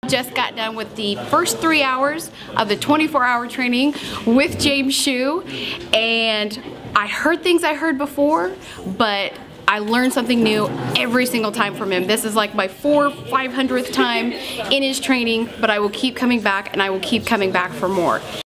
Just got done with the first 3 hours of the 24-hour training with James Hsu, and I heard things I heard before, but I learned something new every single time from him. This is like my 400th, 500th time in his training, but I will keep coming back and I will keep coming back for more.